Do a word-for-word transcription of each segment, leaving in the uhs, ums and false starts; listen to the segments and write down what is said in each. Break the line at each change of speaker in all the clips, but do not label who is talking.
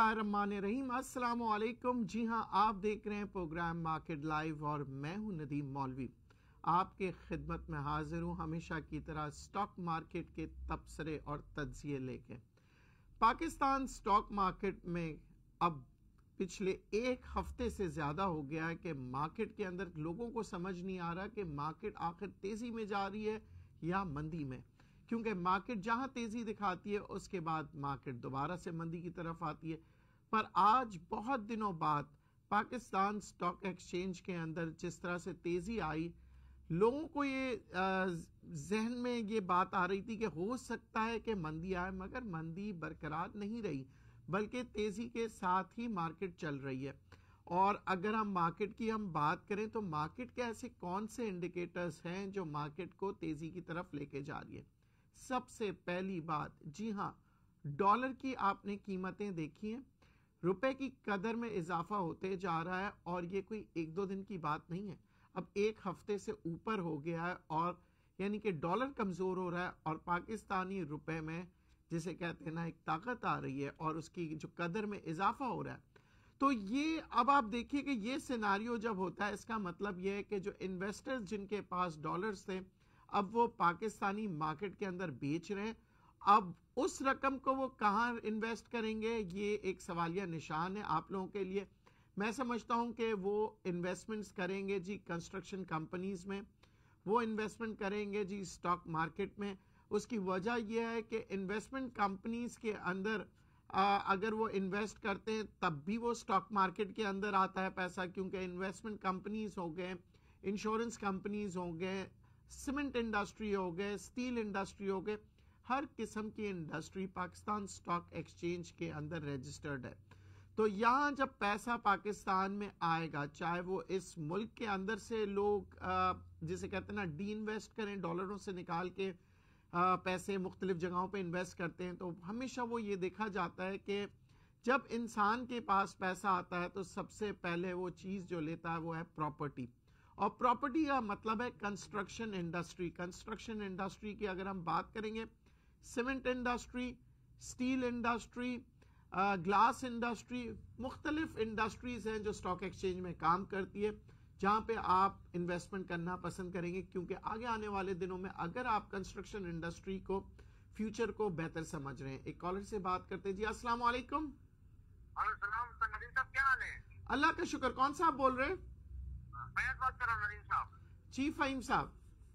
बिस्मिल्लाहिर्रहमानिर्रहीम। अस्सलाम वालेकुम। जी हाँ, आप देख रहे हैं प्रोग्राम मार्केट लाइव और मैं हूं नदीम मौलवी आपके खिदमत में हाजिर हूं हमेशा की तरह स्टॉक मार्केट के तबसरे और तज्जिए लेके। पाकिस्तान स्टॉक मार्केट में अब पिछले एक हफ्ते से ज्यादा हो गया है कि मार्केट के अंदर लोगों को समझ नहीं आ रहा कि मार्केट आखिर तेजी में जा रही है या मंदी में, क्योंकि मार्केट जहां तेजी दिखाती है उसके बाद मार्केट दोबारा से मंदी की तरफ आती है। पर आज बहुत दिनों बाद पाकिस्तान स्टॉक एक्सचेंज के अंदर जिस तरह से तेजी आई, लोगों को ये जहन में ये बात आ रही थी कि हो सकता है कि मंदी आए, मगर मंदी बरकरार नहीं रही बल्कि तेजी के साथ ही मार्केट चल रही है। और अगर हम मार्केट की हम बात करें तो मार्केट के ऐसे कौन से इंडिकेटर्स हैं जो मार्केट को तेजी की तरफ लेके जा रही है। सबसे पहली बात, जी हां, डॉलर की आपने कीमतें देखी हैं, रुपए की कदर में इजाफा होते जा रहा है और ये कोई एक दो दिन की बात नहीं है, अब एक हफ्ते से ऊपर हो गया है और यानी कि डॉलर कमजोर हो रहा है और पाकिस्तानी रुपए में जिसे कहते हैं ना एक ताकत आ रही है और उसकी जो कदर में इजाफा हो रहा है। तो ये अब आप देखिए कि ये सिनारियो जब होता है, इसका मतलब ये है कि जो इन्वेस्टर्स जिनके पास डॉलर्स थे अब वो पाकिस्तानी मार्केट के अंदर बेच रहे हैं। अब उस रकम को वो कहां इन्वेस्ट करेंगे, ये एक सवालिया निशान है आप लोगों के लिए। मैं समझता हूं कि वो इन्वेस्टमेंट्स करेंगे जी कंस्ट्रक्शन कंपनीज में, वो इन्वेस्टमेंट करेंगे जी स्टॉक मार्केट में। उसकी वजह यह है कि इन्वेस्टमेंट कंपनीज के अंदर आ, अगर वो इन्वेस्ट करते हैं तब भी वो स्टॉक मार्केट के अंदर आता है पैसा, क्योंकि इन्वेस्टमेंट कंपनीज हो गए, इंश्योरेंस कंपनीज हो गए, सीमेंट इंडस्ट्री हो गए, स्टील इंडस्ट्री हो गए, हर किस्म की इंडस्ट्री पाकिस्तान स्टॉक एक्सचेंज के अंदर रजिस्टर्ड है। तो यहां जब पैसा पाकिस्तान में आएगा, चाहे वो इस मुल्क के अंदर से लोग जिसे कहते हैं ना डी इन्वेस्ट करें, डॉलरों से निकाल के आ, पैसे मुख्तलिफ जगहों पे इन्वेस्ट करते हैं, तो हमेशा वो ये देखा जाता है कि जब इंसान के पास पैसा आता है तो सबसे पहले वो चीज जो लेता है वो है प्रॉपर्टी। और प्रॉपर्टी का मतलब है कंस्ट्रक्शन इंडस्ट्री। कंस्ट्रक्शन इंडस्ट्री की अगर हम बात करेंगे, cement industry, steel industry, glass industry, मुख्तलिफ इंडस्ट्रीज हैं जो स्टॉक एक्सचेंज में काम करती है, जहां पे आप इन्वेस्टमेंट करना पसंद करेंगे, क्योंकि आगे आने वाले दिनों में अगर आप कंस्ट्रक्शन इंडस्ट्री को फ्यूचर को बेहतर समझ रहे हैं। एक कॉलर से बात करते हैं जी। अस्सलाम वालेकुम।
नदीम साहब, क्या हाल है?
अल्लाह का शुक्र। कौन सा आप बोल रहे हैं?
मैं बात कर रहा हूँ नदीम साहब।
चीफ फहीम साहब।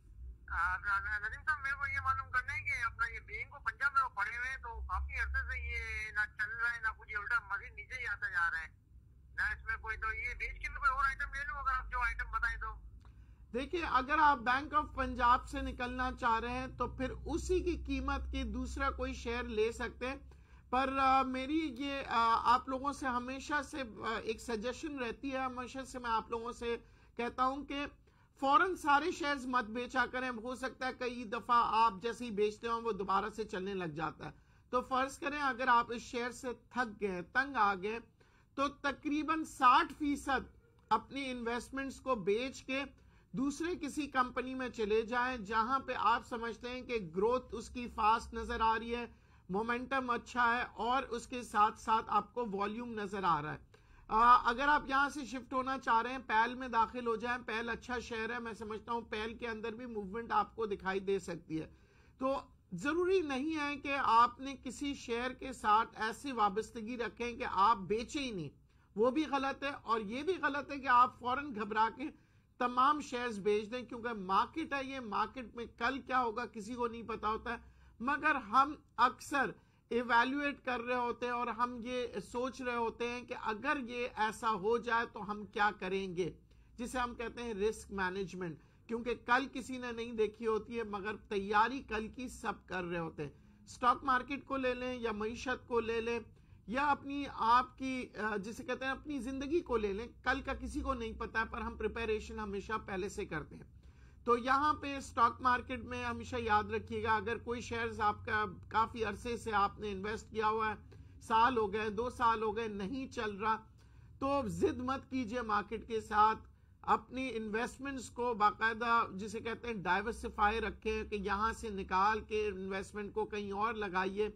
नदीम साहब, मेरे को ये मालूम करना है कि अपना ये बैंक को पंजाब में वो पड़े हुए हैं, तो काफी अरसे से ये ना चल रहा है ना कुछ, ये उल्टा मजीद नीचे ही आता जा रहा है ना इसमें कोई। तो ये बेच के कोई और आइटम ले लूं, अगर आप जो आइटम बताएं तो।
देखिए, अगर आप बैंक ऑफ पंजाब से निकलना चाह रहे हैं तो फिर उसी की कीमत के दूसरा कोई शेयर ले सकते हैं, पर आ, मेरी ये आ, आप लोगों से हमेशा से आ, एक सजेशन रहती है, हमेशा से मैं आप लोगों से कहता हूं कि फौरन सारे शेयर्स मत बेचा करें। हो सकता है कई दफा आप जैसे ही बेचते हो वो दोबारा से चलने लग जाता है। तो फर्ज करें अगर आप इस शेयर से थक गए, तंग आ गए, तो तकरीबन साठ फीसद अपनी इन्वेस्टमेंट्स को बेच के दूसरे किसी कंपनी में चले जाएं जहां पे आप समझते हैं कि ग्रोथ उसकी फास्ट नजर आ रही है, मोमेंटम अच्छा है और उसके साथ साथ आपको वॉल्यूम नजर आ रहा है। आ, अगर आप यहां से शिफ्ट होना चाह रहे हैं, पैल में दाखिल हो जाएं। पैल अच्छा शेयर है, मैं समझता हूं पैल के अंदर भी मूवमेंट आपको दिखाई दे सकती है। तो जरूरी नहीं है कि आपने किसी शेयर के साथ ऐसी वाबस्तगी रखें कि आप बेचे ही नहीं, वो भी गलत है। और ये भी गलत है कि आप फौरन घबरा के तमाम शेयर्स बेच दें, क्योंकि मार्केट है, ये मार्केट में कल क्या होगा किसी को नहीं पता होता है। मगर हम अक्सर इवैल्यूएट कर रहे होते हैं और हम ये सोच रहे होते हैं कि अगर ये ऐसा हो जाए तो हम क्या करेंगे, जिसे हम कहते हैं रिस्क मैनेजमेंट, क्योंकि कल किसी ने नहीं देखी होती है मगर तैयारी कल की सब कर रहे होते हैं। स्टॉक मार्केट को ले लें या मईशत को ले लें या अपनी आपकी जिसे कहते हैं अपनी जिंदगी को ले लें, कल का किसी को नहीं पता है, पर हम प्रिपरेशन हमेशा पहले से करते हैं। तो यहां पे स्टॉक मार्केट में हमेशा याद रखिएगा, अगर कोई शेयर्स आपका काफी अरसे से आपने इन्वेस्ट किया हुआ है, साल हो गए, दो साल हो गए, नहीं चल रहा, तो जिद मत कीजिए मार्केट के साथ। अपनी इन्वेस्टमेंट्स को बाकायदा जिसे कहते हैं डाइवर्सिफाई रखें कि यहां से निकाल के इन्वेस्टमेंट को कहीं और लगाइए।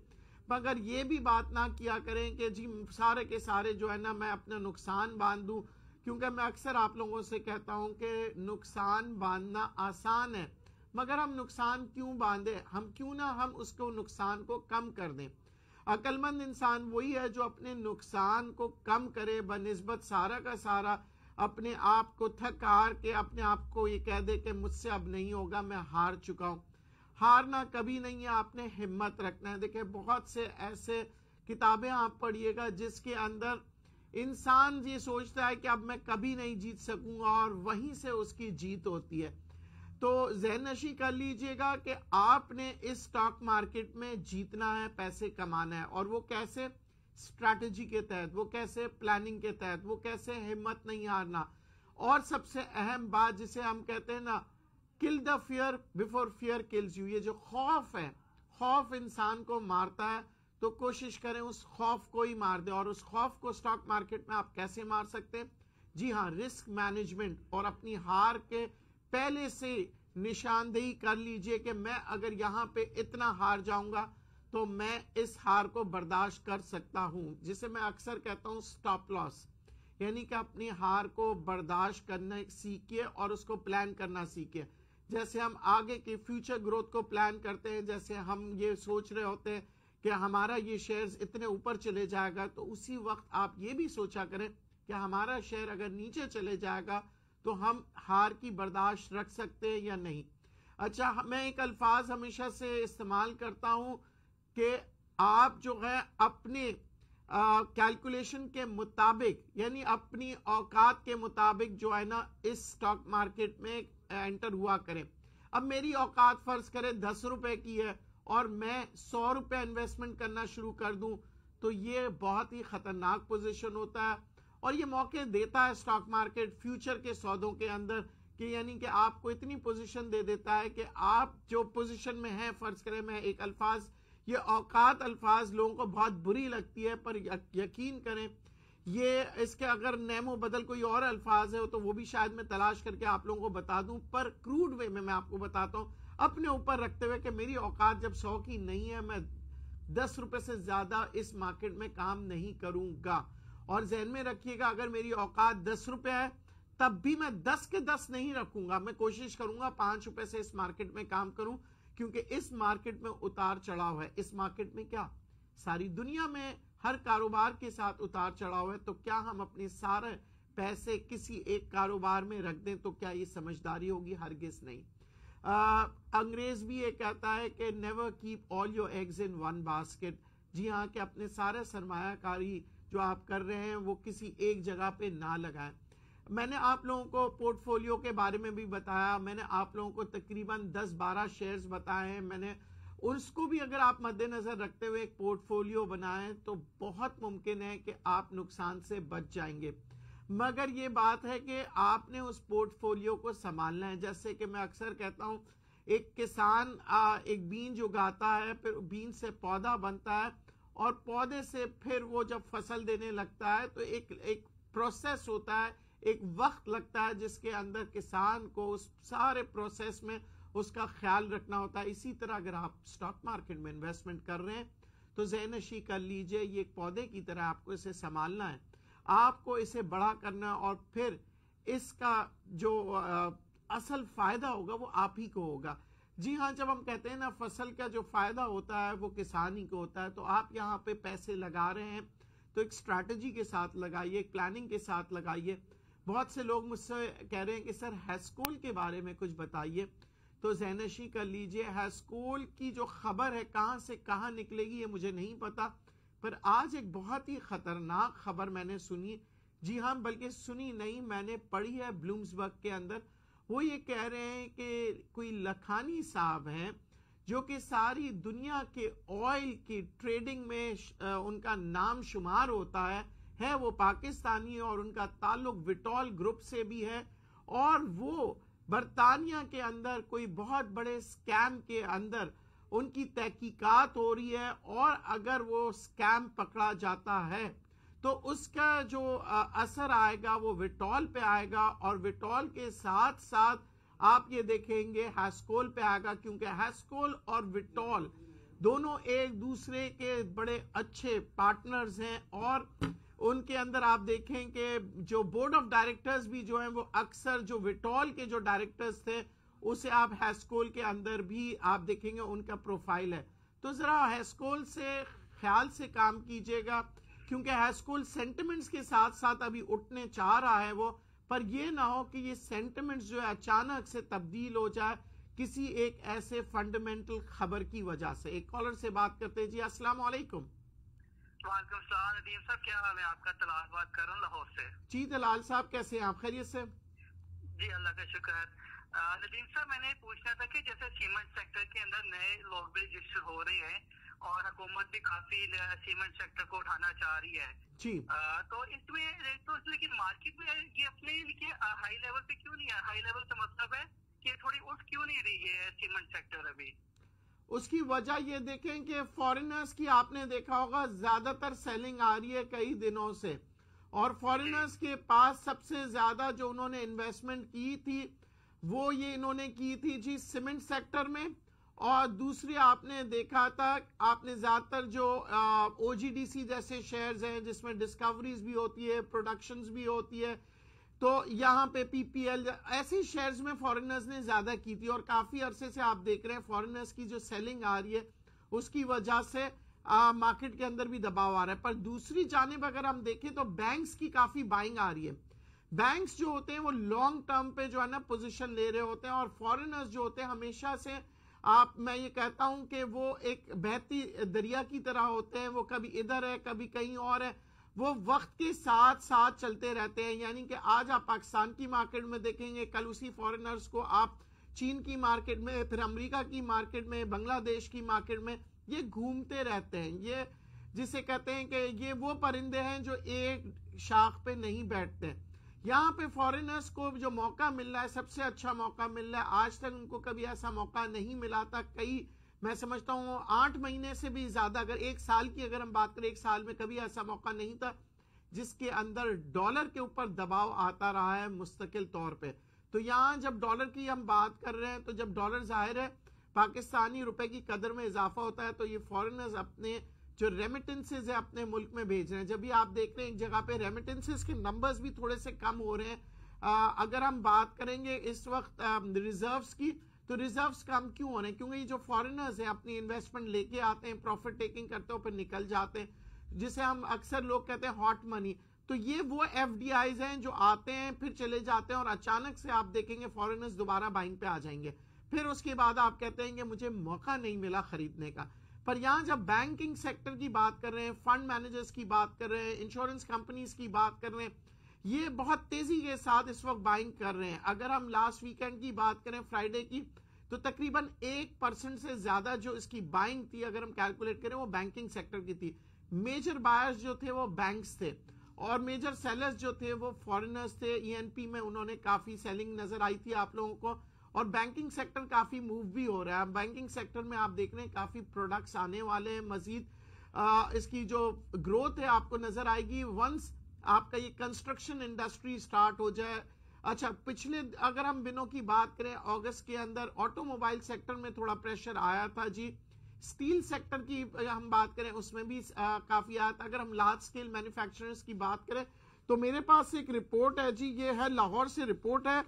مگر یہ بھی بات نہ کیا کریں کہ جی سارے کے سارے جو ہے نا میں اپنا نقصان باندھ دوں، کیونکہ میں اکثر آپ لوگوں سے کہتا ہوں کہ نقصان باندھنا آسان ہے، مگر ہم نقصان کیوں باندھیں؟ ہم کیوں نہ ہم اس کو نقصان کو کم کر دیں۔ عقل مند انسان وہی ہے جو اپنے نقصان کو کم کرے بنسبت سارا کا سارا اپنے آپ کو تھک ہار کے اپنے آپ کو یہ کہہ دے کہ مجھ سے اب نہیں ہوگا، میں ہار چکا ہوں۔ ہارنا کبھی نہیں ہے، آپ نے ہمت رکھنا ہے۔ دیکھیں بہت سے ایسے کتابیں آپ پڑھیے گا جس کے اندر انسان یہ سوچتا ہے کہ اب میں کبھی نہیں جیت سکوں گا، اور وہیں سے اس کی جیت ہوتی ہے۔ تو ذہن نشی کر لیجئے گا کہ آپ نے اس سٹاک مارکیٹ میں جیتنا ہے، پیسے کمانا ہے، اور وہ کیسے؟ اسٹریٹجی کے تحت، وہ کیسے؟ پلاننگ کے تحت، وہ کیسے؟ ہمت نہیں ہارنا۔ اور سب سے اہم بات جسے ہم کہتے ہیں نا kill the fear before fear kills you, یہ جو خوف ہے، خوف انسان کو مارتا ہے، تو کوشش کریں اس خوف کو ہی مار دیں۔ اور اس خوف کو سٹاک مارکیٹ میں آپ کیسے مار سکتے ہیں؟ جی ہاں، رسک مینجمنٹ، اور اپنی ہار کے پہلے سے نشاندہی کر لیجئے کہ میں اگر یہاں پہ اتنا ہار جاؤں گا تو میں اس ہار کو برداشت کر سکتا ہوں، جسے میں اکثر کہتا ہوں سٹاپ لاس، یعنی کہ اپنی ہار کو برداشت کرنا سیکھیے اور اس کو پلان کرنا سیکھیے۔ جیسے ہم آگے کی فیوچر گروتھ کو پلان کرتے ہیں، جیسے ہم یہ سوچ رہے ہوتے ہیں کہ ہمارا یہ شیئرز اتنے اوپر چلے جائے گا، تو اسی وقت آپ یہ بھی سوچا کریں کہ ہمارا شیئر اگر نیچے چلے جائے گا تو ہم ہار کی برداشت رکھ سکتے ہیں یا نہیں۔ اچھا، میں ایک الفاظ ہمیشہ سے استعمال کرتا ہوں کہ آپ جو ہے اپنے کیلکولیشن کے مطابق، یعنی اپنی اوقات کے مطابق جو ہے نا اس سٹاک مارکیٹ میں انٹر ہوا کریں۔ اب میری اوقات فرض کریں دس روپے کی ہے اور میں سو روپے انویسٹمنٹ کرنا شروع کر دوں، تو یہ بہت ہی خطرناک پوزیشن ہوتا ہے، اور یہ موقع دیتا ہے سٹاک مارکیٹ فیوچر کے سودوں کے اندر کہ یعنی کہ آپ کو اتنی پوزیشن دے دیتا ہے کہ آپ جو پوزیشن میں ہیں، فرض کریں میں ایک الفاظ، یہ اوقات الفاظ لوگوں کو بہت بری لگتی ہے، پر یقین کریں یہ اس کے اگر نیم و بدل کوئی اور الفاظ ہے تو وہ بھی شاید میں تلاش کر کے آپ لوگوں کو بتا دوں، پر کروڈ وے میں میں آپ کو بتاتا ہوں اپنے اوپر رکھتے ہوئے کہ میری اوقات جب سو کی نہیں ہے، میں دس روپے سے زیادہ اس مارکیٹ میں کام نہیں کروں گا۔ اور ذہن میں رکھیے گا اگر میری اوقات دس روپے ہے تب بھی میں دس کے دس نہیں رکھوں گا، میں کوشش کروں گا پانچ روپے سے اس مارکیٹ میں کام کروں، کیونکہ اس مارکیٹ میں اتار چڑھاؤ ہے۔ اس مارکیٹ میں کیا ساری دنیا میں ہر کاروبار کے ساتھ اتار چڑھاؤ ہے، تو کیا ہم اپنے سارے پیسے کسی ایک کاروبار میں رکھ دیں تو کیا یہ سمجھداری ہوگی؟ ہرگز نہیں۔ انگریز بھی یہ کہتا ہے کہ never keep all your eggs in one basket, جی ہاں، کہ اپنے سارے سرمایہ کاری جو آپ کر رہے ہیں وہ کسی ایک جگہ پہ نہ لگائیں۔ میں نے آپ لوگوں کو پورٹ فولیو کے بارے میں بھی بتایا، میں نے آپ لوگوں کو تقریباً دس بارہ شیئرز بتائے ہیں، میں نے اس کو بھی اگر آپ مد نظر رکھتے ہوئے ایک پورٹ فولیو بنائیں تو بہت ممکن ہے کہ آپ نقصان سے بچ جائیں گے، مگر یہ بات ہے کہ آپ نے اس پورٹ فولیو کو سنبھالنا ہے۔ جیسے کہ میں اکثر کہتا ہوں ایک کسان ایک بیج اگاتا ہے، پھر بیج سے پودا بنتا ہے، اور پودے سے پھر وہ جب فصل دینے لگتا ہے تو ایک ایک پروسیس ہوتا ہے، ایک وقت لگتا ہے جس کے اندر کسان کو اس سارے پروسیس میں اس کا خیال رکھنا ہوتا ہے۔ اسی طرح اگر آپ سٹاک مارکیٹ میں انویسٹمنٹ کر رہے ہیں تو ذہن نشی کر لیجئے یہ ایک پودے کی طرح آپ کو اسے سنبھالنا ہے، آپ کو اسے بڑا کرنا، اور پھر اس کا جو اصل فائدہ ہوگا وہ آپ ہی کو ہوگا۔ جی ہاں، جب ہم کہتے ہیں نا فصل کا جو فائدہ ہوتا ہے وہ کسان ہی کو ہوتا ہے، تو آپ یہاں پہ پیسے لگا رہے ہیں تو ایک اسٹریٹجی کے ساتھ لگائیے، ایک پلاننگ کے ساتھ لگائیے۔ بہت سے لوگ مجھ سے کہہ رہے ہیں کہ سر ہیسکول کے بارے میں کچھ بتائیے، تو ذہن نشی کر لیجئے ہیسکول کی جو خبر ہے کہاں سے کہاں نکلے گی یہ مجھے نہیں پتا، پر آج ایک بہت ہی خطرناک خبر میں نے سنی، جی ہاں بلکہ سنی نہیں میں نے پڑھی ہے بلومسبرگ کے اندر۔ وہ یہ کہہ رہے ہیں کہ کوئی لکھانی صاحب ہیں جو کہ ساری دنیا کے آئل کی ٹریڈنگ میں ان کا نام شمار ہوتا ہے ہے وہ پاکستانی، اور ان کا تعلق وٹول گروپ سے بھی ہے، اور وہ برطانیہ کے اندر کوئی بہت بڑے سکیم کے اندر ان کی تحقیقات ہو رہی ہے، اور اگر وہ سکیم پکڑا جاتا ہے تو اس کا جو اثر آئے گا وہ وٹول پہ آئے گا، اور وٹول کے ساتھ ساتھ آپ یہ دیکھیں گے ہیسکول پہ آئے گا، کیونکہ ہیسکول اور وٹول دونوں ایک دوسرے کے بڑے اچھے پارٹنرز ہیں اور ان کے اندر آپ دیکھیں کہ جو بورڈ آف ڈائریکٹرز بھی جو ہیں وہ اکثر جو وٹول کے جو ڈائریکٹرز تھے اسے آپ ہیسکول کے اندر بھی آپ دیکھیں گے ان کا پروفائل ہے. تو ذرا ہیسکول سے خیال سے کام کیجئے گا کیونکہ ہیسکول سینٹیمنٹس کے ساتھ ساتھ ابھی اٹھنے چاہ رہا ہے وہ, پر یہ نہ ہو کہ یہ سینٹیمنٹس جو ہے اچانک سے تبدیل ہو جائے کسی ایک ایسے فنڈامنٹل خبر کی وجہ سے. ایک کالر سے بات کرتے جی. السلام علیکم.
وعلیکم السلام ندیم صاحب, کیا حال ہے آپ کا؟ طلال بات کر رہا ہوں لاہور سے.
جی طلال صاحب کیسے ہیں آپ؟ خیریت سے؟
جی اللہ کا شکر ہے. ندیم صاحب میں نے پوچھنا تھا کہ جیسے سیمنٹ سیکٹر کے اندر نئے لوگ بھی رجسٹر ہو رہے ہیں اور حکومت بھی کافی سیمنٹ سیکٹر کو اٹھانا چاہ رہی ہے
جی,
تو اس میں تو لیکن مارکیٹ میں یہ اپنے لیے ہائی لیول پہ کیوں نہیں ہے؟ ہائی لیول سے مطلب ہے کہ تھوڑی اٹھ کیوں نہیں رہی ہے سیمنٹ سیکٹر ابھی؟
اس کی وجہ یہ دیکھیں کہ فورنرز کی آپ نے دیکھا ہوگا زیادہ تر سیلنگ آ رہی ہے کئی دنوں سے, اور فورنرز کے پاس سب سے زیادہ جو انہوں نے انویسٹمنٹ کی تھی وہ یہ انہوں نے کی تھی جی سیمنٹ سیکٹر میں, اور دوسری آپ نے دیکھا تھا آپ نے زیادہ تر جو او جی ڈی سی جیسے شیئرز ہیں جس میں ڈسکوریز بھی ہوتی ہے, پروڈکشنز بھی ہوتی ہے, تو یہاں پہ پی پی ایل ایسی شیئرز میں فورنرز نے زیادہ کی تھی, اور کافی عرصے سے آپ دیکھ رہے ہیں فورنرز کی جو سیلنگ آ رہی ہے اس کی وجہ سے مارکیٹ کے اندر بھی دباؤ آ رہا ہے. پر دوسری جانب اگر ہم دیکھیں تو بینکس کی کافی بائنگ آ رہی ہے. بینکس جو ہوتے ہیں وہ لانگ ٹرم پہ جو ہے نا پوزیشن لے رہے ہوتے ہیں, اور فورنرز جو ہوتے ہیں ہمیشہ سے آپ میں یہ کہتا ہوں کہ وہ ایک بہتی دریا کی طرح ہوتے ہیں, وہ کبھی ادھر ہے کبھی کہیں اور ہے, وہ وقت کے ساتھ ساتھ چلتے رہتے ہیں. یعنی کہ آج آپ پاکستان کی مارکیٹ میں دیکھیں گے, کل اسی فورنرز کو آپ چین کی مارکیٹ میں, پھر امریکہ کی مارکیٹ میں, بنگلہ دیش کی مارکیٹ میں, یہ گھومتے رہتے ہیں. یہ جسے کہتے ہیں کہ یہ وہ پرندے ہیں جو ایک شاخ پہ نہیں بیٹھتے. یہاں پہ فورنرز کو جو موقع مل رہا ہے سب سے اچھا موقع مل رہا ہے. آج تک ان کو کبھی ایسا موقع نہیں ملا تھا, کئی میں سمجھتا ہوں آٹھ مہینے سے بھی زیادہ, اگر ایک سال کی اگر ہم بات کریں ایک سال میں کبھی ایسا موقع نہیں تھا جس کے اندر ڈالر کے اوپر دباؤ آتا رہا ہے مستقل طور پہ. تو یہاں جب ڈالر کی ہم بات کر رہے ہیں تو جب ڈالر ظاہر ہے پاکستانی روپے کی قدر میں اضافہ ہوتا ہے تو یہ فورنرز اپنے جو ریمیٹنسز ہے اپنے ملک میں بھیج رہے ہیں. جب یہ آپ دیکھ رہے ہیں ایک جگہ پہ ریمیٹنسز کے نمبرز بھی تھوڑے سے کم ہو رہے ہیں. اگر ہم بات کریں گے اس وقت ریزروز کی تو ریزروز کم کیوں ہو رہے ہیں؟ کیونکہ یہ جو فورنرز ہیں اپنی انویسٹمنٹ لے کے آتے ہیں, پروفٹ ٹیکنگ کرتے ہیں, پھر نکل جاتے ہیں, جسے ہم اکثر لوگ کہتے ہیں ہاٹ منی. تو یہ وہ ایف ڈی آئیز ہیں جو آتے ہیں پھر چلے جاتے ہیں, اور اچانک سے آپ دیکھیں گے فورنرز دوبارہ بائنگ پہ آ جائیں گے. پھر اس کے بعد آپ کہتے ہیں کہ مجھے موقع نہیں ملا خریدنے کا. پر یہاں جب بینکنگ سیکٹر کی بات کر رہے ہیں, فنڈ مینیجرز کی بات کر رہے ہیں, انشورنس کمپنیز کی بات کر رہے ہیں, یہ بہت تیزی کے ساتھ اس وقت بائنگ کر رہے ہیں. اگر ہم لاسٹ ویکینڈ کی بات کریں فرائیڈے کی تو تقریباً ایک پرسنٹ سے زیادہ جو اس کی بائنگ تھی اگر ہم کیلکولیٹ کریں وہ بینکنگ سیکٹر کی تھی. میجر بائرز جو تھے وہ بینکس تھے, اور میجر سیلرز جو تھے وہ فورنرز تھے. ای این پی میں انہوں نے کافی سیلنگ نظر آئی تھی آپ لوگوں کو, اور بینکنگ سیکٹر کافی موو بھی ہو رہا ہے. بینکنگ سیکٹر میں آپ دیکھ رہے ہیں کافی پروڈکٹس آنے والے ہیں مزید, اس کی جو گروتھ ہے آپ کو نظر آئے گی ونس آپ کا یہ کنسٹرکشن انڈسٹری سٹارٹ ہو جائے. اچھا پچھلے اگر ہم دنوں کی بات کریں اگست کے اندر آٹو موبائل سیکٹر میں تھوڑا پریشر آیا تھا جی. سٹیل سیکٹر کی ہم بات کریں اس میں بھی کافی آیا تھا. اگر ہم لارج سکیل مینوفیکچررز کی بات کریں تو میرے پاس ایک رپورٹ ہے جی, یہ ہے لاہور سے رپورٹ ہے.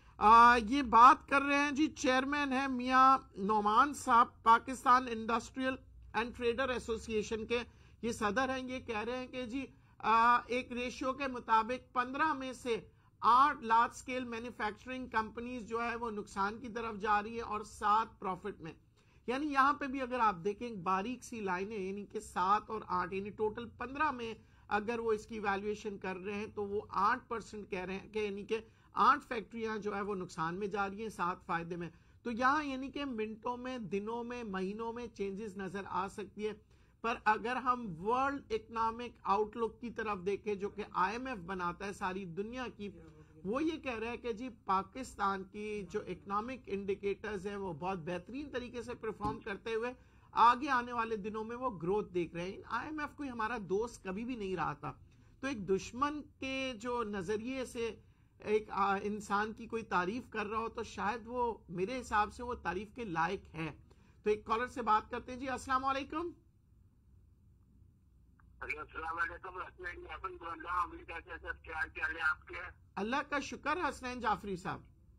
آ, یہ بات کر رہے ہیں جی, چیئرمین ہے میاں نعمان صاحب, پاکستان انڈسٹریل اینڈ ٹریڈر ایسوسی ایشن کے یہ صدر ہیں. یہ کہہ رہے ہیں کہ جی آ, ایک ریشیو کے مطابق پندرہ میں سے آٹھ لارج سکیل مینوفیکچرنگ کمپنیز جو ہے وہ نقصان کی طرف جا رہی ہے اور سات پروفٹ میں. یعنی یہاں پہ بھی اگر آپ دیکھیں باریک سی لائنیں, یعنی کہ سات اور آٹھ, یعنی ٹوٹل پندرہ میں اگر وہ اس کی ویلیویشن کر رہے ہیں تو وہ آٹھ پرسنٹ کہہ رہے ہیں کہ یعنی کہ آٹھ فیکٹریاں جو ہے وہ نقصان میں جا رہی ہیں, سات فائدے میں. تو یہاں یعنی کہ منٹوں میں, دنوں میں, مہینوں میں چینجز نظر آ سکتی ہے. پر اگر ہم ورلڈ اکنامک آؤٹ لک کی طرف دیکھیں جو کہ آئی ایم ایف بناتا ہے ساری دنیا کی, وہ یہ کہہ رہا ہے کہ جی پاکستان کی جو اکنامک انڈیکیٹرز ہیں وہ بہت بہترین طریقے سے پرفارم کرتے ہوئے آگے آنے والے دنوں میں وہ گروتھ دیکھ رہے ہیں. آئی ایم ایف کوئی ہمارا دوست کبھی بھی نہیں رہا تھا, تو ایک دشمن کے جو نظریے سے ایک انسان کی کوئی تعریف کر رہا ہو تو شاید وہ میرے حساب سے وہ تعریف کے لائق ہے. تو ایک کالر سے بات کرتے ہیں جی. السلام علیکم.
السلام علیکم.
اللہ کا شکر حسنین جعفری صاحب.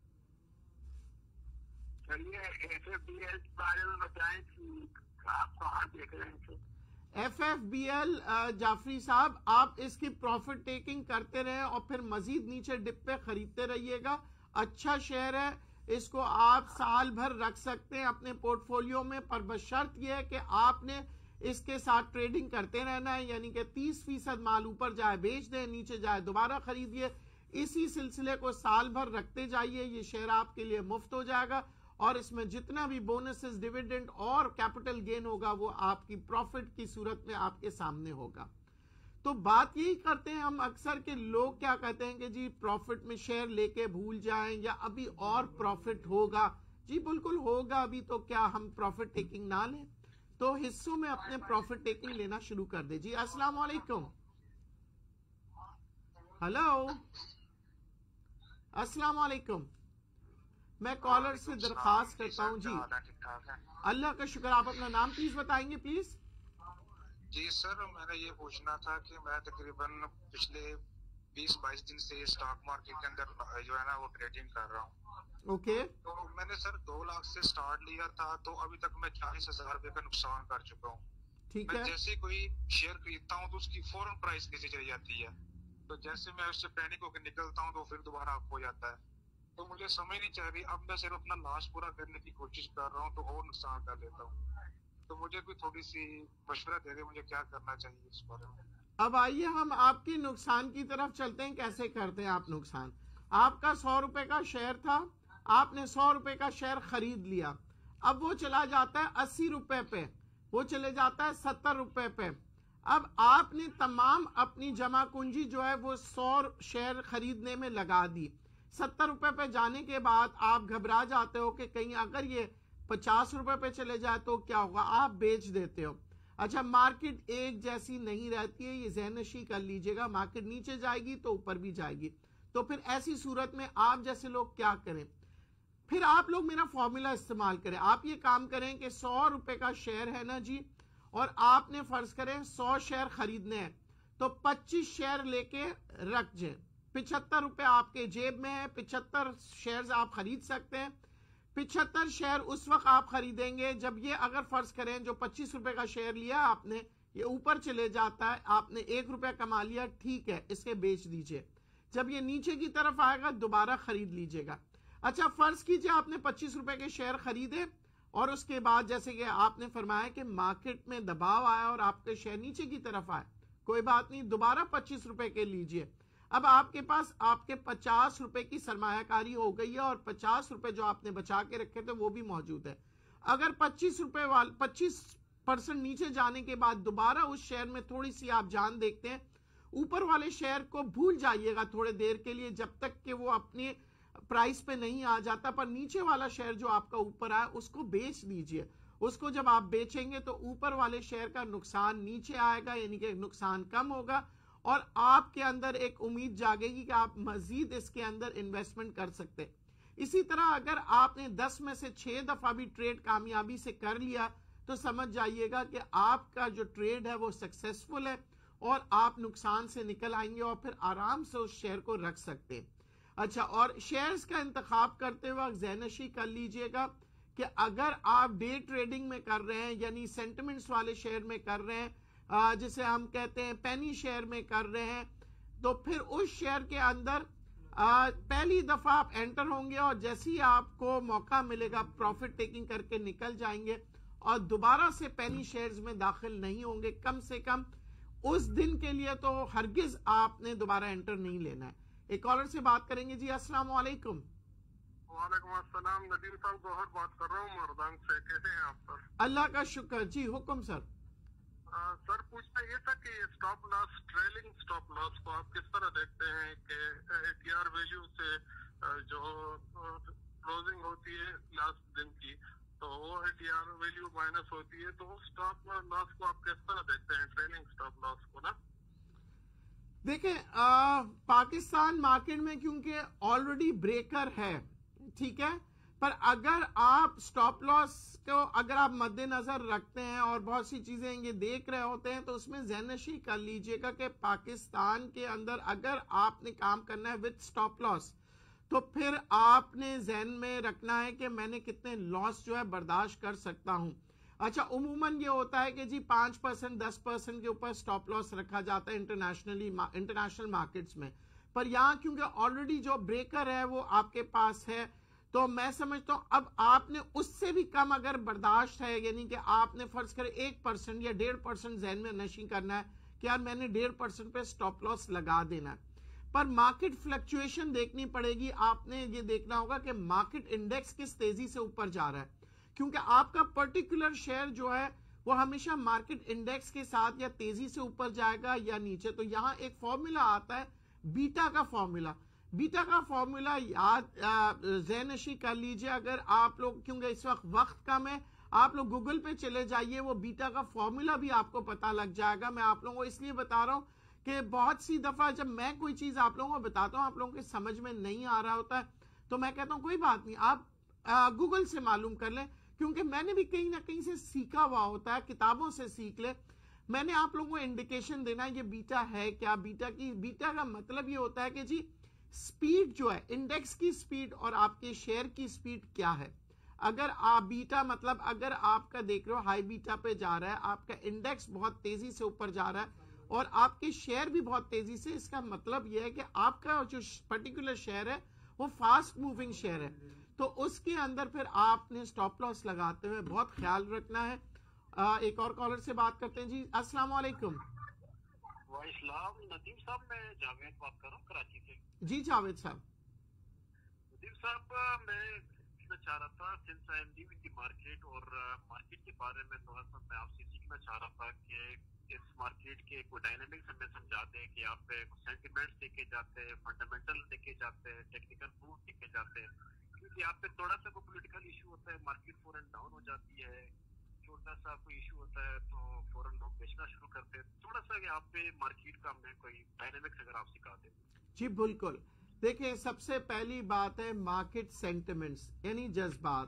چلیے ایف ایف بی ایل کے بارے میں بتائیں کہ آپ کہاں دیکھ رہے ہیں.
F F B L Jafri صاحب آپ اس کی پروفٹ ٹیکنگ کرتے رہیں اور پھر مزید نیچے ڈپ پہ خریدتے رہیے گا. اچھا شیئر ہے, اس کو آپ سال بھر رکھ سکتے ہیں اپنے پورٹ فولیو میں, پر بشرط یہ ہے کہ آپ نے اس کے ساتھ ٹریڈنگ کرتے رہنا ہے, یعنی کہ تیس فیصد مال اوپر جائے بیچ دیں, نیچے جائے دوبارہ خریدیے. اسی سلسلے کو سال بھر رکھتے جائیے. یہ شیئر آپ کے لیے مفت ہو جائے گا اور اس میں جتنا بھی بونسز, ڈیویڈنڈ اور کیپٹل گین ہوگا وہ آپ کی پروفٹ کی صورت میں آپ کے سامنے ہوگا. تو بات یہی کرتے ہیں ہم اکثر کہ لوگ کیا کہتے ہیں کہ جی پروفٹ میں شیئر لے کے بھول جائیں یا ابھی اور پروفٹ ہوگا. جی بالکل ہوگا ابھی, تو کیا ہم پروفٹ ٹیکنگ نہ لیں؟ تو حصوں میں اپنے پروفٹ ٹیکنگ لینا شروع کر دیں. جی السلام علیکم. ہلو السلام علیکم. میں کالر سے درخواست کرتا ہوں. جی اللہ کا شکر. آپ اپنا نام پلیز بتائیں گے پلیز؟
جی سر, میں نے یہ پوچھنا تھا کہ میں تقریباً پچھلے بیس بائیس دن سے اسٹاک مارکیٹ کے اندر جو ہے نا وہ ٹریڈنگ کر رہا ہوں.
اوکے.
تو میں نے سر دو لاکھ سے سٹارٹ لیا تھا, تو ابھی تک میں چالیس ہزار روپے کا نقصان کر چکا ہوں.
ٹھیک
میں
ہے.
جیسے کوئی شیئر خریدتا ہوں تو اس کی فوراً پرائس نیچے چلی جاتی ہے, تو جیسے میں اس سے پینک ہو کے نکلتا ہوں تو پھر دوبارہ اپ ہو جاتا ہے. تو مجھے سمجھ نہیں چل رہی, اب میں صرف اپنا لاس پورا کرنے کی کوشش کر رہا ہوں تو اور نقصان کر لیتا ہوں. تو مجھے بھی تھوڑی سی مشورہ دے دیں مجھے کیا کرنا چاہیے اس بارے میں.
اب آئیے ہم آپ کے نقصان کی طرف چلتے ہیں. کیسے کرتے ہیں آپ نقصان؟ آپ کا سو روپے کا شیئر تھا, آپ نے سو روپے کا شیئر خرید لیا, اب وہ چلا جاتا ہے اسی روپے پہ, وہ چلے جاتا ہے ستر روپے پہ. اب آپ نے تمام اپنی جمع کنجی جو ہے وہ سو شیئر خریدنے میں لگا دی. ستر روپے پہ جانے کے بعد آپ گھبرا جاتے ہو کہ کہیں اگر یہ پچاس روپے پہ چلے جائے تو کیا ہوگا, آپ بیچ دیتے ہو. اچھا مارکیٹ ایک جیسی نہیں رہتی ہے, یہ ذہن نشی کر لیجئے گا. مارکیٹ نیچے جائے گی تو اوپر بھی جائے گی. تو پھر ایسی صورت میں آپ جیسے لوگ کیا کریں؟ پھر آپ لوگ میرا فارمولا استعمال کریں. آپ یہ کام کریں کہ سو روپے کا شیئر ہے نا جی, اور آپ نے فرض کریں سو شیئر خریدنے ہیں, تو پچیس شیئر لے کے رکھ جائیں. پچہتر روپے آپ کے جیب میں ہے, پچہتر شیئرز آپ خرید سکتے ہیں. پچہتر شیئر اس وقت آپ خریدیں گے جب یہ اگر فرض کریں جو پچیس روپے کا شیئر لیا آپ نے یہ اوپر چلے جاتا ہے, آپ نے ایک روپے کما لیا, ٹھیک ہے, اس کے بیچ دیجئے. جب یہ نیچے کی طرف آئے گا دوبارہ خرید لیجئے گا. اچھا فرض کیجئے آپ نے پچیس روپے کے شیئر خریدے اور اس کے بعد جیسے کہ آپ نے فرمایا کہ مارکیٹ میں دباؤ آیا اور آپ کے شیئر نیچے کی طرف آئے, کوئی بات نہیں, دوبارہ پچیس روپے کے لیجئے. اب آپ کے پاس آپ کے پچاس روپے کی سرمایہ کاری ہو گئی ہے اور پچاس روپے جو آپ نے بچا کے رکھے تھے وہ بھی موجود ہے. اگر پچیس روپے وال پچیس پرسنٹ نیچے جانے کے بعد دوبارہ اس شیئر میں تھوڑی سی آپ جان دیکھتے ہیں, اوپر والے شیئر کو بھول جائیے گا تھوڑے دیر کے لیے جب تک کہ وہ اپنے پرائس پہ نہیں آ جاتا, پر نیچے والا شیئر جو آپ کا اوپر آیا اس کو بیچ دیجئے. اس کو جب آپ بیچیں گے تو اوپر والے شیئر کا نقصان نیچے آئے گا, یعنی کہ نقصان کم ہوگا اور آپ کے اندر ایک امید جاگے گی کہ آپ مزید اس کے اندر انویسٹمنٹ کر سکتے. اسی طرح اگر آپ نے دس میں سے چھ دفعہ بھی ٹریڈ کامیابی سے کر لیا تو سمجھ جائیے گا کہ آپ کا جو ٹریڈ ہے وہ سکسیسفل ہے اور آپ نقصان سے نکل آئیں گے اور پھر آرام سے اس شیئر کو رکھ سکتے. اچھا, اور شیئرز کا انتخاب کرتے وقت ذہن نشی کر لیجئے گا کہ اگر آپ ڈے ٹریڈنگ میں کر رہے ہیں یعنی سینٹیمنٹس والے شیئر میں کر رہے ہیں, جسے ہم کہتے ہیں پینی شیئر میں کر رہے ہیں, تو پھر اس شیئر کے اندر پہلی دفعہ آپ انٹر ہوں گے اور جیسے ہی آپ کو موقع ملے گا پروفٹ ٹیکنگ کر کے نکل جائیں گے اور دوبارہ سے پینی شیئرز میں داخل نہیں ہوں گے. کم سے کم اس دن کے لیے تو ہرگز آپ نے دوبارہ انٹر نہیں لینا ہے. ایک کالر سے بات کریں گے. جی السلام علیکم.
وعلیکم السلام. ندیم صاحب گوہر بات کر رہا ہوں مردان سے. کیسے ہیں آپ سر؟
اللہ کا شکر. جی حکم سر.
سر پوچھنا یہ تھا کہ stop loss, trailing stop loss کو آپ کس طرح دیکھتے ہیں کہ اے ٹی آر ویلیو سے جو کلوزنگ ہوتی ہے لاسٹ دن کی تو وہ A T R value minus ہوتی ہے, تو اسٹاپ لاس کو آپ کس طرح دیکھتے ہیں, ٹریلنگ اسٹاپ لاس کو نا؟
دیکھیں پاکستان مارکیٹ میں کیونکہ آلریڈی بریکر ہے, ٹھیک ہے, پر اگر آپ سٹاپ لاس کو اگر آپ مد نظر رکھتے ہیں اور بہت سی چیزیں یہ دیکھ رہے ہوتے ہیں تو اس میں ذہن نشین کر لیجئے گا کہ پاکستان کے اندر اگر آپ نے کام کرنا ہے وتھ سٹاپ لاس تو پھر آپ نے ذہن میں رکھنا ہے کہ میں نے کتنے لاس جو ہے برداشت کر سکتا ہوں. اچھا عموماً یہ ہوتا ہے کہ جی پانچ پرسنٹ دس پرسنٹ کے اوپر سٹاپ لاس رکھا جاتا ہے انٹرنیشنلی انٹرنیشنل مارکیٹس میں, پر یہاں کیونکہ آلریڈی جو بریکر ہے وہ آپ کے پاس ہے تو میں سمجھتا ہوں اب آپ نے اس سے بھی کم اگر برداشت ہے, یعنی کہ آپ نے فرض کرے ایک پرسنٹ یا ڈیڑھ پرسنٹ ذہن میں نشین کرنا ہے کہ یار میں نے ڈیڑھ پرسنٹ پہ سٹاپ لاس لگا دینا ہے, پر مارکیٹ فلکچویشن دیکھنی پڑے گی. آپ نے یہ دیکھنا ہوگا کہ مارکیٹ انڈیکس کس تیزی سے اوپر جا رہا ہے, کیونکہ آپ کا پرٹیکولر شیئر جو ہے وہ ہمیشہ مارکیٹ انڈیکس کے ساتھ یا تیزی سے اوپر جائے گا یا نیچے. تو یہاں ایک فارمولا آتا ہے بیٹا کا فارمولا. بیٹا کا فارمولا یاد ذہن نشین کر لیجئے اگر آپ لوگ, کیونکہ اس وقت وقت کم ہے, آپ لوگ گوگل پہ چلے جائیے, وہ بیٹا کا فارمولا بھی آپ کو پتا لگ جائے گا. میں آپ لوگوں کو اس لیے بتا رہا ہوں کہ بہت سی دفعہ جب میں کوئی چیز آپ لوگوں کو بتاتا ہوں آپ لوگوں کے سمجھ میں نہیں آ رہا ہوتا ہے تو میں کہتا ہوں کوئی بات نہیں, آپ گوگل سے معلوم کر لیں, کیونکہ میں نے بھی کہیں نہ کہیں سے سیکھا ہوا ہوتا ہے, کتابوں سے سیکھ لے. میں نے آپ لوگوں کو انڈیکیشن دینا ہے یہ بیٹا ہے کیا. بیٹا کی بیٹا کا مطلب یہ ہوتا ہے کہ جی سپیڈ جو ہے انڈیکس کی سپیڈ اور آپ کے شیئر کی سپیڈ کیا ہے. اگر آپ بیٹا مطلب اگر آپ کا دیکھ رہے ہو ہائی بیٹا پہ جا رہا ہے, آپ کا انڈیکس بہت تیزی سے اوپر جا رہا ہے اور آپ کے شیئر بھی بہت تیزی سے, اس کا مطلب یہ ہے کہ آپ کا جو پرٹیکولر شیئر ہے وہ فاسٹ موونگ شیئر ہے. تو اس کے اندر پھر آپ نے سٹاپ لاس لگاتے ہوئے بہت خیال رکھنا ہے. ایک اور کالر سے بات کرتے ہیں. جی السلام علیکم.
وعلیکم ندیم صاحب, میں جاوید بات کر رہا ہوں کراچی سے.
جی جاوید صاحب.
ندیم صاحب میں سیکھنا چاہ رہا تھا since I am new in the market, اور مارکیٹ کے بارے میں تھوڑا سا میں آپ سے سیکھنا چاہ رہا تھا کہ اس مارکیٹ کے کوئی ڈائنامکس ہمیں سمجھاتے ہیں کہ آپ سینٹیمنٹس دیکھے جاتے ہیں, فنڈامنٹل دیکھے جاتے ہیں, ٹیکنیکل پروف دیکھے جاتے ہیں, کیونکہ آپ پہ تھوڑا سا کوئی پولیٹیکل ایشو ہوتا ہے مارکیٹ فوراً ڈاؤن ہو جاتی ہے, چھوٹا سا کوئی ایشو ہوتا ہے تو فوراً لوگ بیچنا شروع کرتے ہیں. تھوڑا سا کہ آپ پہ مارکیٹ کا ہمیں کوئی ڈائنامکس اگر آپ سکھا دیں.
جی بالکل. دیکھیں سب سے پہلی بات ہے مارکیٹ سینٹیمنٹس یعنی جذبات.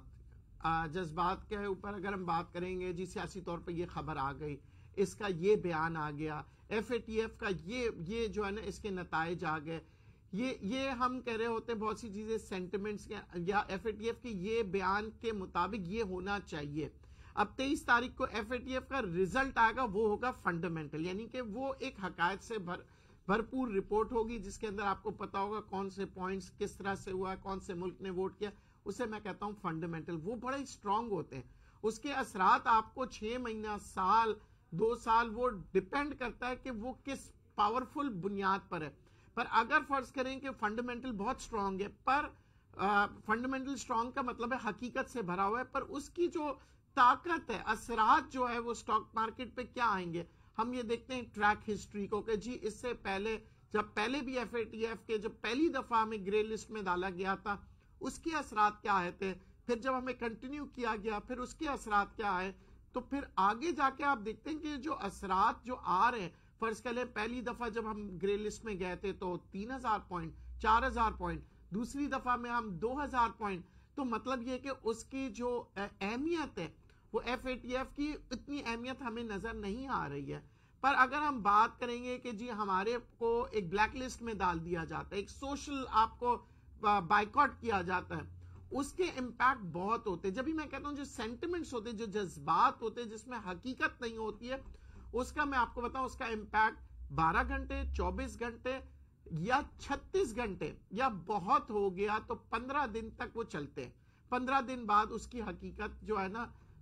جذبات کے اوپر اگر ہم بات کریں گے, جی سیاسی طور پہ یہ خبر آ گئی, اس کا یہ بیان آ گیا, ایف اے ٹی ایف کا یہ یہ جو ہے نا اس کے نتائج آ گئے, یہ یہ ہم کہہ رہے ہوتے ہیں بہت سی چیزیں سینٹیمنٹس یا ایف اے ٹی ایف کی یہ بیان کے مطابق یہ ہونا چاہیے. اب تیئیس تاریخ کو ایف اے ٹی ایف کا ریزلٹ آئے گا, وہ ہوگا فنڈامنٹل, یعنی کہ وہ ایک حقائق سے بھر بھرپور رپورٹ ہوگی جس کے اندر آپ کو پتا ہوگا کون سے پوائنٹس کس طرح سے ہوا, کون سے ملک نے ووٹ کیا, اسے میں کہتا ہوں فنڈامنٹل. وہ بڑے اسٹرانگ ہوتے ہیں, اس کے اثرات آپ کو چھ مہینہ سال دو سال وہ ڈیپینڈ کرتا ہے کہ وہ کس پاورفل بنیاد پر ہے. پر اگر فرض کریں کہ فنڈامنٹل بہت اسٹرانگ ہے, پر فنڈامنٹل اسٹرانگ کا مطلب ہے حقیقت سے بھرا ہوا ہے, پر اس کی جو طاقت ہے, اثرات جو ہے وہ اسٹاک مارکیٹ پہ کیا آئیں گے. ہم یہ دیکھتے ہیں ٹریک ہسٹری کو کہ جی اس سے پہلے جب پہلے بھی ایف اے ٹی ایف کے جب پہلی دفعہ ہمیں گرے لسٹ میں ڈالا گیا تھا اس کے اثرات کیا آئے تھے, پھر جب ہمیں کنٹینیو کیا گیا پھر اس کے اثرات کیا آئے, تو پھر آگے جا کے آپ دیکھتے ہیں کہ جو اثرات جو آ رہے ہیں, فرض کر لیں پہلی دفعہ جب ہم گرے لسٹ میں گئے تھے تو تین ہزار پوائنٹ چار ہزار پوائنٹ, دوسری دفعہ میں ہم دو ہزار پوائنٹ, تو مطلب یہ کہ اس کی جو اہمیت ہے وہ ایف اے ٹی ایف کی اتنی اہمیت ہمیں نظر نہیں آ رہی ہے. پر اگر ہم بات کریں گے کہ جی ہمارے کو ایک بلیک لسٹ میں ڈال دیا جاتا ہے, ایک سوشل آپ کو بائیکاٹ کیا جاتا ہے, اس کے امپیکٹ بہت ہوتے ہیں. جب بھی میں کہتا ہوں جو سینٹیمنٹس ہوتے ہیں, جو جذبات ہوتے ہیں جس میں حقیقت نہیں ہوتی ہے, اس کا میں آپ کو بتاؤں اس کا امپیکٹ بارہ گھنٹے چوبیس گھنٹے یا چھتیس گھنٹے یا بہت ہو گیا تو پندرہ دن تک وہ چلتے ہیں. پندرہ دن بعد اس کی حقیقت جو ہے نا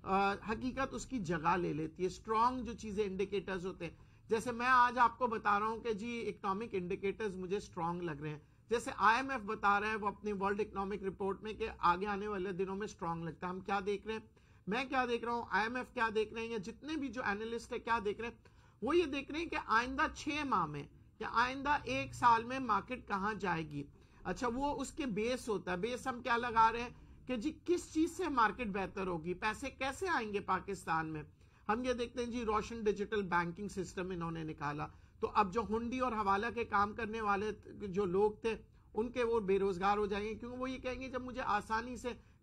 حقیقت اس کی جگہ لے لیتی ہے. اسٹرانگ جو چیزیں انڈیکیٹرز ہوتے ہیں, جیسے میں آج آپ کو بتا رہا ہوں کہ جی اکنامک انڈیکیٹرز مجھے اسٹرانگ لگ رہے ہیں, جیسے آئی ایم ایف بتا رہا ہے وہ اپنی ورلڈ اکنامک رپورٹ میں کہ آگے آنے والے دنوں میں اسٹرانگ لگتا ہے. ہم کیا دیکھ رہے ہیں, میں کیا دیکھ رہا ہوں, آئی ایم ایف کیا دیکھ رہے ہیں, یا جتنے بھی جو اینالسٹ ہے کیا دیکھ رہے ہیں, وہ یہ دیکھ رہے ہیں کہ آئندہ چھ ماہ میں یا آئندہ ایک سال میں مارکیٹ کہاں جائے گی. اچھا وہ اس کے بیس ہوتا ہے, بیس ہم کیا لگا رہے ہیں کہ جی کس چیز سے مارکیٹ بہتر ہوگی, پیسے کیسے آئیں گے پاکستان میں. ہم یہ دیکھتے ہیں جی روشن ڈیجیٹل بینکنگ سسٹم انہوں نے نکالا, تو اب جو ہنڈی اور حوالہ کے کام کرنے والے جو لوگ تھے ان کے وہ بے روزگار ہو جائیں گے, کیونکہ وہ یہ کہیں گے جب مجھے آسانی سے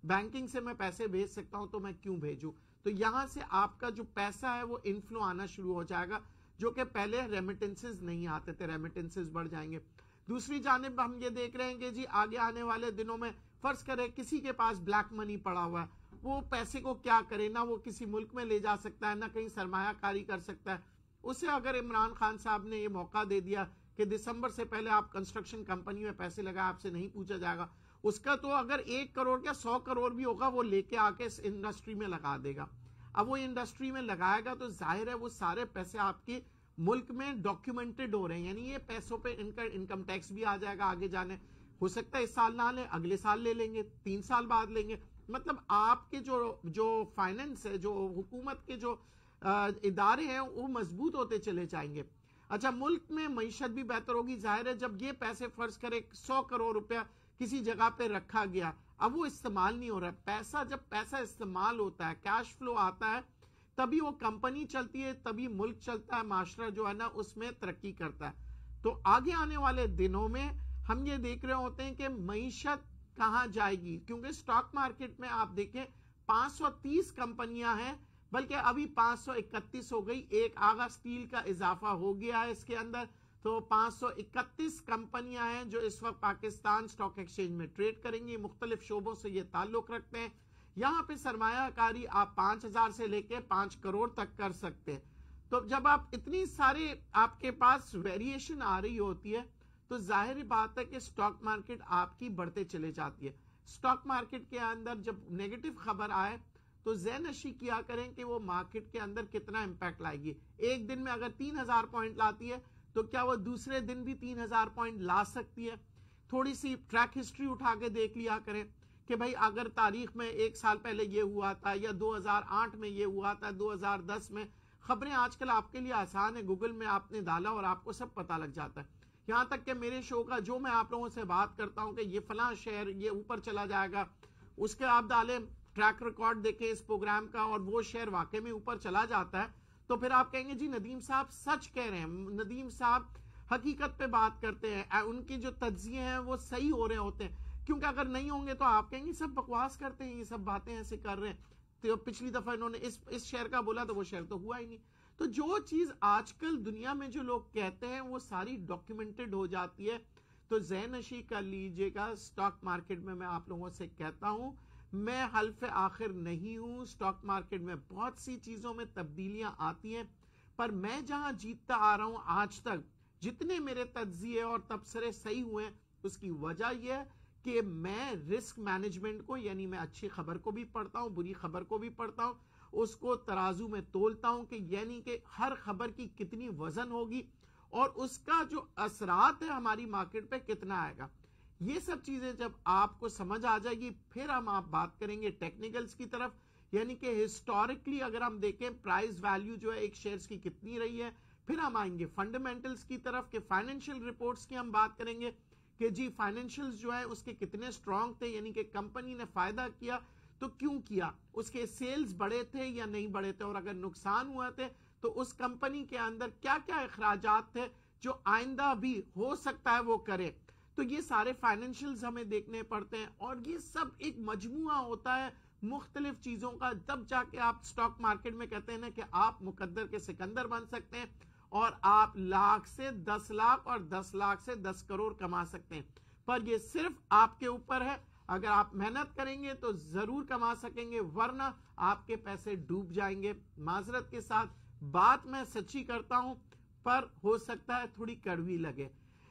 बैंकिंग से मैं पैसे भेज सकता हूं तो मैं क्यों भेजूं। तो यहां से आपका जो पैसा है वो इनफ्लो आना शुरू हो जाएगा, जो कि पहले रेमिटेंसेस नहीं आते थे, रेमिटेंसेस बढ़ जाएंगे। दूसरी जानिब हम ये देख रहे हैं कि जी आगे आने वाले दिनों में फर्ज करें किसी के पास ब्लैक मनी पड़ा हुआ है, वो पैसे को क्या करे, ना वो किसी मुल्क में ले जा सकता है, ना कहीं सरमायाकारी कर सकता है। उसे अगर इमरान खान साहब ने ये मौका दे दिया कि दिसंबर से पहले आप कंस्ट्रक्शन कंपनी में पैसे लगाए, आपसे नहीं पूछा जाएगा, उसका तो अगर एक करोड़ या सौ करोड़ भी होगा वो लेके आके इस इंडस्ट्री में लगा देगा। अब वो इंडस्ट्री में लगाएगा तो जाहिर है वो सारे पैसे आपके मुल्क में डॉक्यूमेंटेड हो रहे हैं, यानी ये पैसों पे इनका इनकम टैक्स भी आ जाएगा आगे जाने। हो सकता है इस साल ना ले, अगले साल ले लेंगे, तीन साल बाद लेंगे। मतलब आपके जो जो फाइनेंस है, जो हुकूमत के जो आ, इदारे हैं वो मजबूत होते चले जाएंगे। अच्छा, मुल्क में मईशत भी बेहतर होगी। जाहिर है जब ये पैसे फर्ज करे सौ करोड़ रुपया किसी जगह पे रखा गया, अब वो इस्तेमाल नहीं हो रहा। पैसा जब पैसा इस्तेमाल होता है, कैश फ्लो आता है, तभी वो कंपनी चलती है, तभी मुल्क चलता है, माशरा जो है ना उसमें तरक्की करता है। तो आगे आने वाले दिनों में हम ये देख रहे होते हैं कि मईशत कहां जाएगी, क्योंकि स्टॉक मार्केट में आप देखें पांच सौ तीस कंपनियां हैं, बल्कि अभी पांच सौ इकतीस हो गई, एक आगा स्टील का इजाफा हो गया है इसके अंदर, तो पांच सौ इकतीस कंपनियां हैं जो इस वक्त पाकिस्तान स्टॉक एक्सचेंज में ट्रेड करेंगी। मुख्तलिफ शोबों से ये ताल्लुक रखते हैं। यहां पे सरमायाकारी आप पांच हजार से लेके पांच करोड़ तक कर सकते हैं। तो जब आप इतनी सारे आपके पास वेरिएशन आ रही होती है तो जाहिर बात है कि स्टॉक मार्केट आपकी बढ़ते चले जाती है। स्टॉक मार्केट के अंदर जब नेगेटिव खबर आए तो ज़हनशी किया करें कि वो मार्केट के अंदर कितना इंपैक्ट लाएगी। एक दिन में अगर तीन हजार पॉइंट लाती है तो क्या वो दूसरे दिन भी तीन हजार पॉइंट ला सकती है। थोड़ी सी ट्रैक हिस्ट्री उठा के देख लिया करें कि भाई अगर तारीख में एक साल पहले ये हुआ था, या दो हजार आठ में ये हुआ था, दो हजार दस में। खबरें आजकल आपके लिए आसान है, गूगल में आपने डाला और आपको सब पता लग जाता है। यहां तक कि मेरे शो का जो मैं आप लोगों से बात करता हूं कि ये फलां शेयर ये ऊपर चला जाएगा, उसके आप डालें ट्रैक रिकॉर्ड देखें इस प्रोग्राम का और वो शेयर वाकई में ऊपर चला जाता है, तो फिर आप कहेंगे जी नदीम साहब सच कह रहे हैं, नदीम साहब हकीकत पे बात करते हैं, उनकी जो तज्जिए हैं वो सही हो रहे होते हैं। क्योंकि अगर नहीं होंगे तो आप कहेंगे सब बकवास करते हैं, ये सब बातें ऐसे कर रहे हैं। तो पिछली दफा इन्होंने इस इस शेयर का बोला तो वो शेयर तो हुआ ही नहीं। तो जो चीज आजकल दुनिया में जो लोग कहते हैं वो सारी डॉक्यूमेंटेड हो जाती है। तो ज़हनशी कर लीजिएगा, स्टॉक मार्केट में मैं आप लोगों से कहता हूं मैं हल्फ आखिर नहीं हूं। स्टॉक मार्केट में बहुत सी चीजों में तब्दीलियां आती हैं, पर मैं जहां जीतता आ रहा हूं आज तक, जितने मेरे तज्जिए और तबसरे सही हुए उसकी वजह यह है कि मैं रिस्क मैनेजमेंट को, यानी मैं अच्छी खबर को भी पढ़ता हूं, बुरी खबर को भी पढ़ता हूं, उसको तराजू में तोलता हूं कि यानी कि हर खबर की कितनी वजन होगी और उसका जो असरात है हमारी मार्केट पे कितना आएगा। ये सब चीजें जब आपको समझ आ जाएगी फिर हम आप बात करेंगे टेक्निकल्स की तरफ, यानी कि हिस्टोरिकली अगर हम देखें प्राइस वैल्यू जो है एक शेयर्स की कितनी रही है। फिर हम आएंगे फंडामेंटल्स की तरफ कि फाइनेंशियल रिपोर्ट्स की हम बात करेंगे कि जी फाइनेंशियल्स जो है उसके कितने स्ट्रांग थे, यानी कि कंपनी ने फायदा किया तो क्यों किया, उसके सेल्स बढ़े थे या नहीं बढ़े थे, और अगर नुकसान हुआ थे तो उस कंपनी के अंदर क्या क्या अखराजात थे जो आइंदा भी हो सकता है वो करे। तो ये सारे फाइनेंशियल्स हमें देखने पड़ते हैं और ये सब एक मजमुआ होता है मुख्तलिफ चीजों का। तब जाके आप स्टॉक मार्केट में कहते हैं ना कि आप मुकद्दर के सिकंदर बन सकते हैं और आप लाख से दस लाख और दस लाख से दस करोड़ कमा सकते हैं। पर ये सिर्फ आपके ऊपर है, अगर आप मेहनत करेंगे तो जरूर कमा सकेंगे, वरना आपके पैसे डूब जाएंगे। माजरत के साथ बात मैं सच्ची करता हूं, पर हो सकता है थोड़ी कड़वी लगे।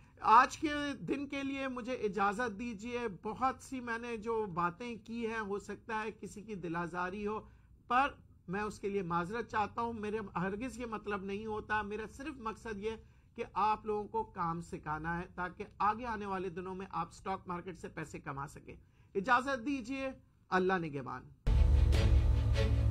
आज के दिन के लिए मुझे इजाजत दीजिए। बहुत सी मैंने जो बातें की हैं हो सकता है किसी की दिल आजारी हो, पर मैं उसके लिए माजरत चाहता हूं। मेरे हरगिज ये मतलब नहीं होता, मेरा सिर्फ मकसद ये कि आप लोगों को काम सिखाना है ताकि आगे आने वाले दिनों में आप स्टॉक मार्केट से पैसे कमा सकें। इजाजत दीजिए, अल्लाह निगहबान।